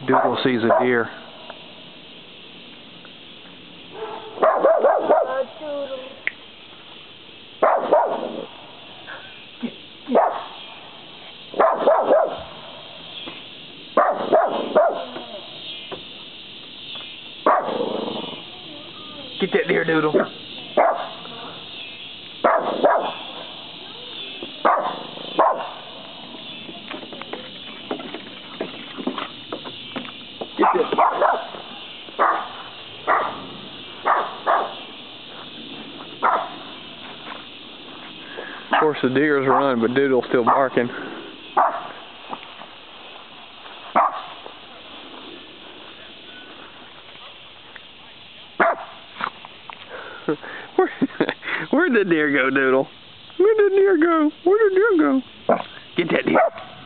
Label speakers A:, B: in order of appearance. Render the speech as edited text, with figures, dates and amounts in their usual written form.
A: Doodle sees a deer.
B: Get that deer, Doodle. Get that.
A: Of course the deer's run, but Doodle's still barking. Where'd the deer go, Doodle? Where'd the deer go? Where'd the deer go?
B: Get that deer.